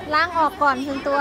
ล้างออกก่อนถึงตัว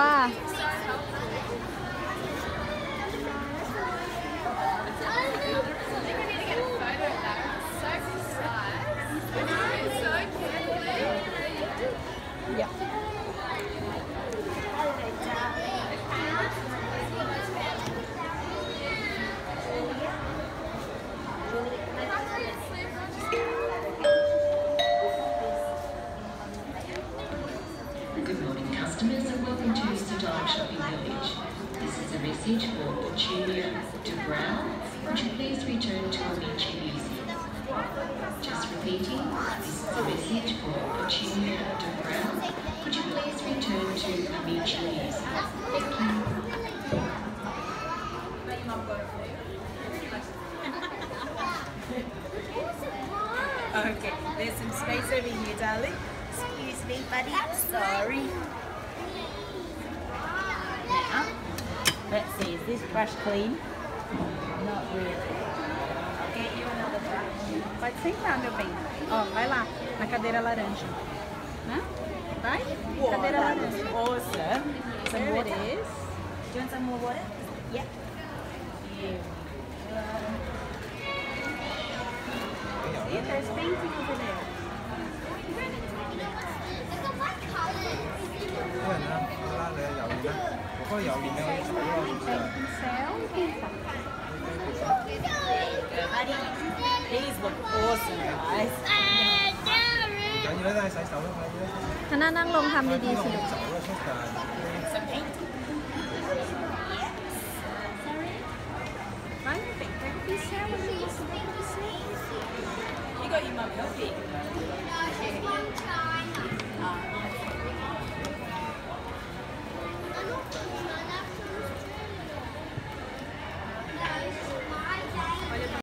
Good morning, customers, and welcome to Sedona Shopping Village. This is a message for Petunia de Brown. Would you please return to Amici Museum? Just repeating, this is a message for Petunia de Brown. Would you please return to Amici Museum? Thank you. Okay, there's some space over here, darling. Excuse me, buddy. Sorry. Now, let's see, is this brush clean? Not really. I'll get you another brush. Pode sentar, meu bem. Ó, vai lá, na cadeira laranja. Né? Vai? Cadeira laranja. Awesome. Some There it water. is. Do you want some more water? Yep. Here we go. See, there's painting over there. 因為咧，拉你有面咧，我覺得有面咧可以睇咯。 Pincel e pinta. Buddy, these look awesome, guys. 唔緊要啦，都係洗手啦，快啲啦。 คณะนั่งลงทำดีๆสิลูก走啦，出㗎。 Some paint. Vai, meu bem, pega o pincel ali. You got your mum helping.